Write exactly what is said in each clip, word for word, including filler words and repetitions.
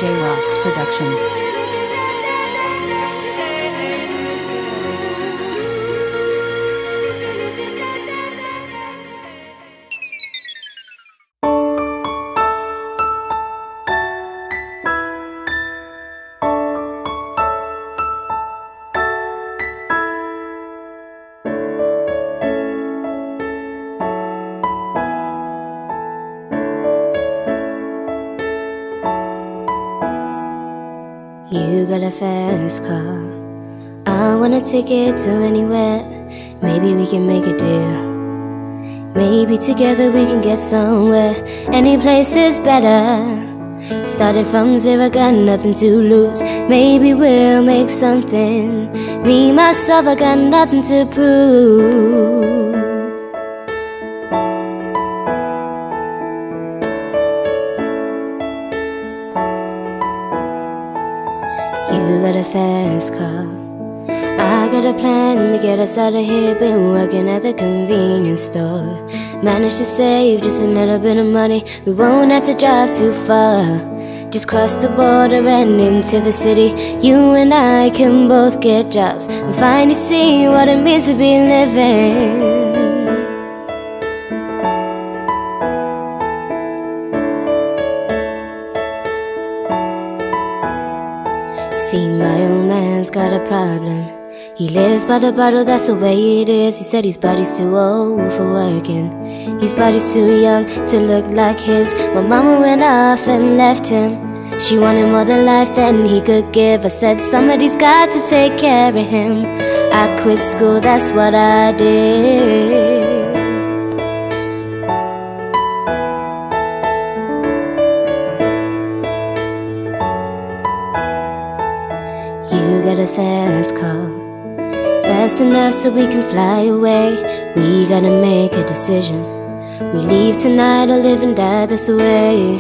J Rocks production. You got a fast car, I want a ticket to anywhere. Maybe we can make a deal. Maybe together we can get somewhere. Any place is better. Started from zero, got nothing to lose. Maybe we'll make something. Me, myself, I got nothing to prove. You got a fast car, I got a plan to get us out of here. Been working at the convenience store. Managed to save just a little bit of money. We won't have to drive too far. Just cross the border and into the city. You and I can both get jobs and finally see what it means to be living. See, my old man's got a problem. He lives by the bottle, that's the way it is. He said his body's too old for working. His body's too young to look like his. My mama went off and left him. She wanted more than life than he could give. I said somebody's got to take care of him. I quit school, that's what I did. You got a fast car, fast enough so we can fly away. We gotta make a decision. We leave tonight or live and die this way.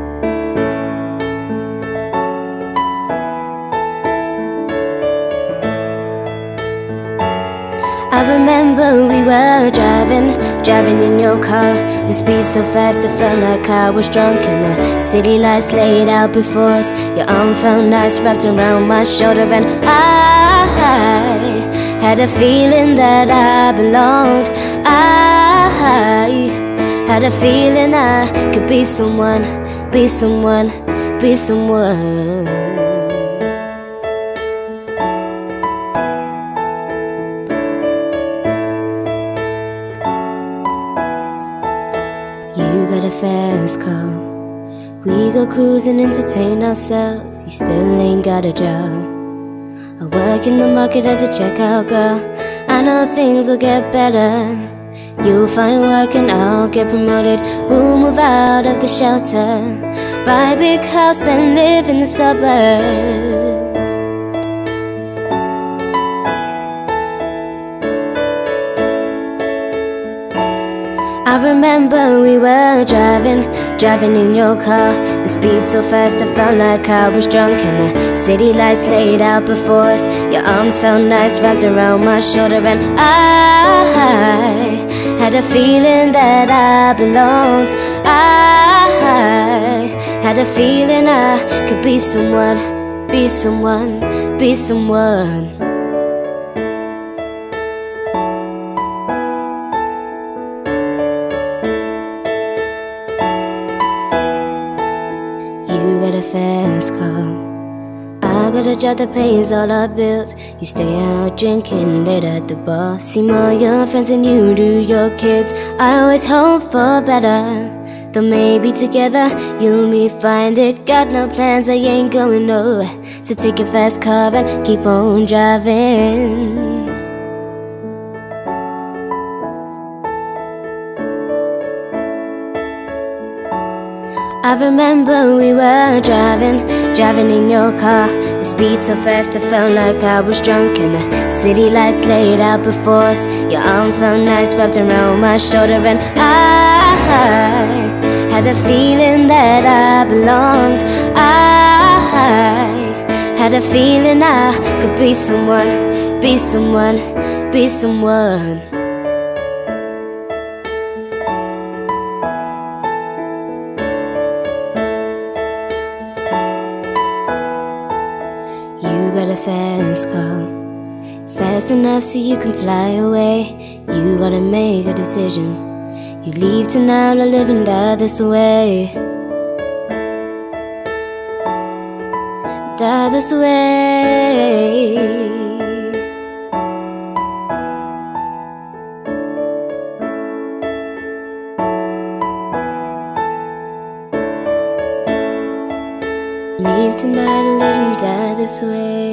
I remember we were driving, driving in your car. The speed so fast I felt like I was drunk. And the city lights laid out before us. Your arm felt nice wrapped around my shoulder. And I had a feeling that I belonged. I had a feeling I could be someone, be someone, be someone. You got a fast car, we go cruising, entertain ourselves. You still ain't got a job. I work in the market as a checkout girl. I know things will get better. You'll find work and I'll get promoted. We'll move out of the shelter, buy a big house and live in the suburbs. I remember we were driving, driving in your car. The speed so fast I felt like I was drunk. And the city lights laid out before us. Your arms felt nice wrapped around my shoulder. And I had a feeling that I belonged. I had a feeling I could be someone, be someone, be someone. You got a fast car, I got a job that pays all our bills. You stay out drinking late at the bar. See more your friends than you do your kids. I always hope for better, though maybe together you and me find it. Got no plans, I ain't going nowhere. So take your fast car and keep on driving. I remember we were driving, driving in your car. The speed so fast I felt like I was drunk. And the city lights laid out before us. Your arm felt nice wrapped around my shoulder. And I had a feeling that I belonged. I had a feeling I could be someone, be someone, be someone. fast car, fast enough so you can fly away. You gotta make a decision. You leave tonight or live and die this way. Die this way. Leave tonight or live and die this way.